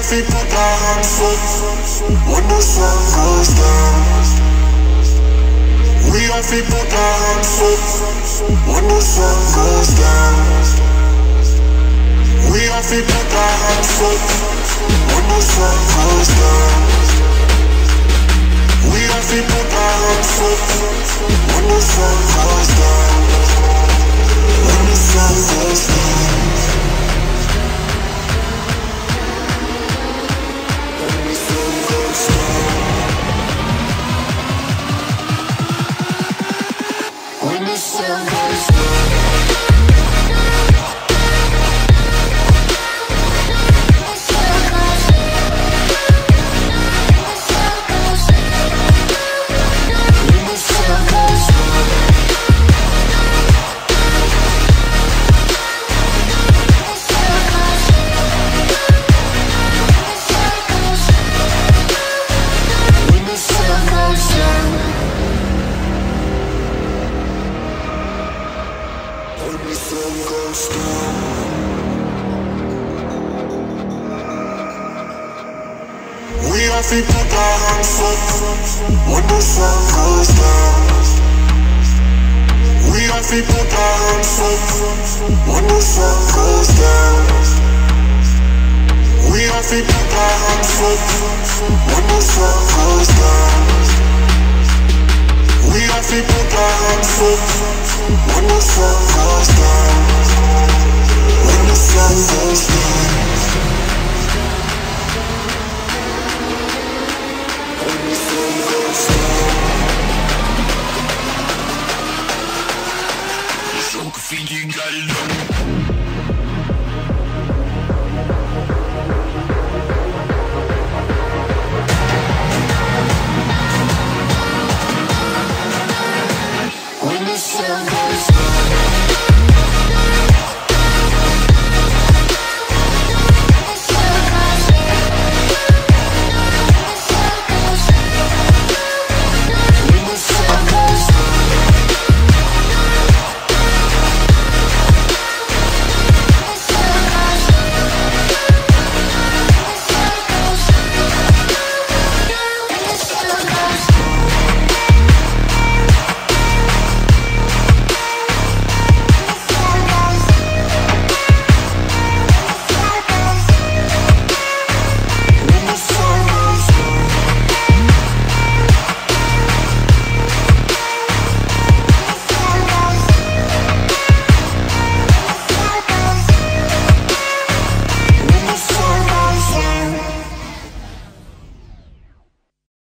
feet put our hands up when the sun goes down. We have feet put our hands up when the sun goes down. We have feet put our hands up when the sun goes down. We have feet put our hands up when the sun goes down. When the sun goes down. We have to put our hands up when the sun goes down. We have to put our hands up when the sun goes down. We have to put our hands up when the sun goes down. We have to put our hands up when the sun goes down. When the sun goes down.